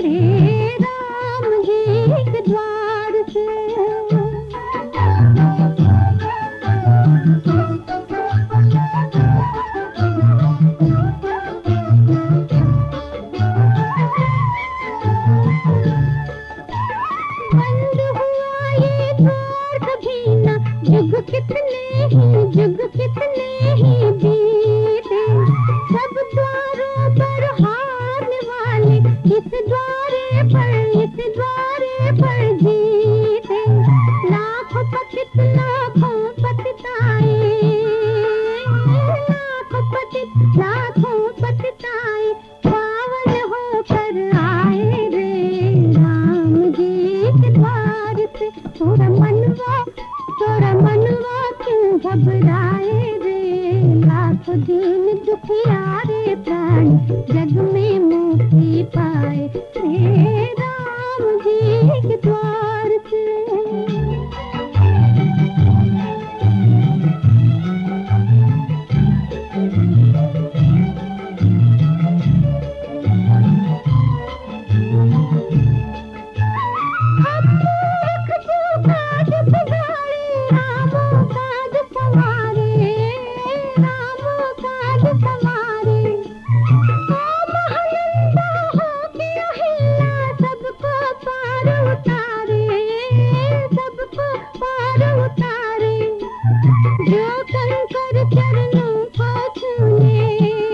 श्री राम जी के द्वार से। बंद हुआ ये द्वार कभी ना, जुग कितने ही बीते, सब द्वारों पर हारने वाले इस द्वारे पर जीते। लाखों पतित लाखों पतिताए पावन होकर आए रे राम जी के द्वार पे। तोरा मनवा क्यों घबराए रे, लाखों दीन दुखियारे प्राण जग में मुक्ति पाए रे राम जी के द्वार से। जो कंकर चरणों को छूले,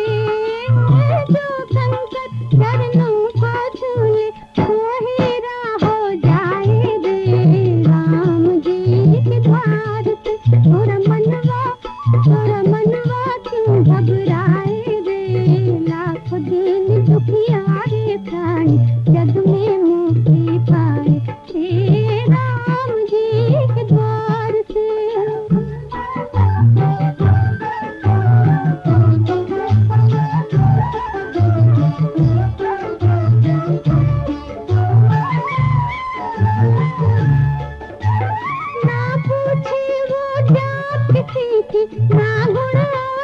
वो हीरा हो जाए रे राम जी के द्वार पे। तोरा मनवा क्यों घबराए रे, लाखों दीन दुखियारे प्राण जग में मुक्ति पाए रे राम जी के द्वार से। ना पूछे वो जात किसी की, ना गुण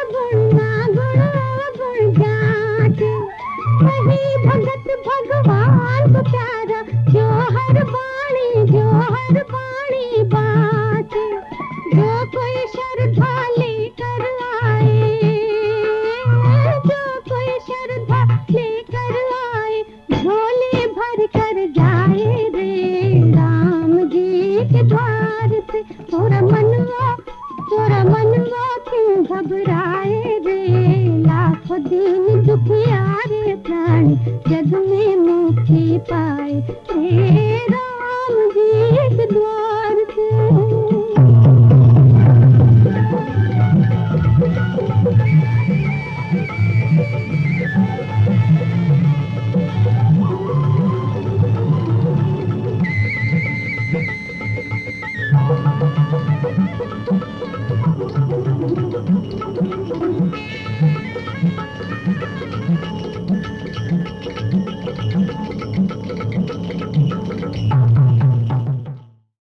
जात, वही भगत भगवान को प्यारा जो हर बाणी बात। जो कोई श्रद्धा लेकर आए, झोले भर कर जाए रे राम जी के द्वार से। तोरा मनवा क्यों घबराए रे, लाखों दीन दुखियारे प्राण जग में मुक्ति पाए रे।